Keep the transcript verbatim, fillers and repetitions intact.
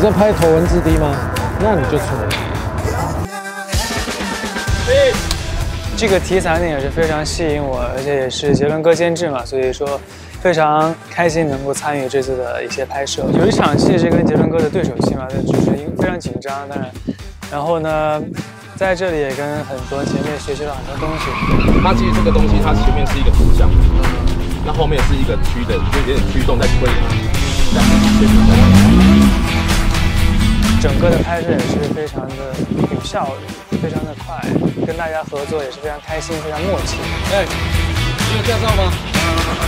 在拍头文字 D 吗？那你就错了。 这个题材呢也是非常吸引我，而且也是杰伦哥监制嘛，所以说非常开心能够参与这次的一些拍摄。有一场戏是跟杰伦哥的对手戏嘛，就是非常紧张，当然，然后呢，在这里也跟很多前面学习了很多东西。 它其实这个东西，它前面是一个图像，那后面是一个驱的，就有点驱动在推它，但是前面在。 整个的拍摄也是非常的有效率，非常的快，跟大家合作也是非常开心，非常默契。 哎，你有驾照吗？